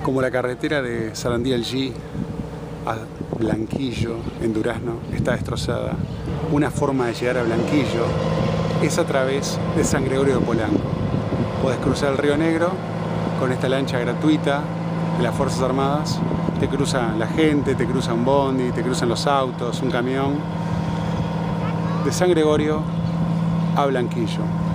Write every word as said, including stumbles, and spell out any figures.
Como la carretera de Sarandí El G a Blanquillo, en Durazno, está destrozada, una forma de llegar a Blanquillo es a través de San Gregorio de Polanco. Podés cruzar el Río Negro con esta lancha gratuita de las Fuerzas Armadas. Te cruza la gente, te cruza un bondi, te cruzan los autos, un camión. De San Gregorio a Blanquillo.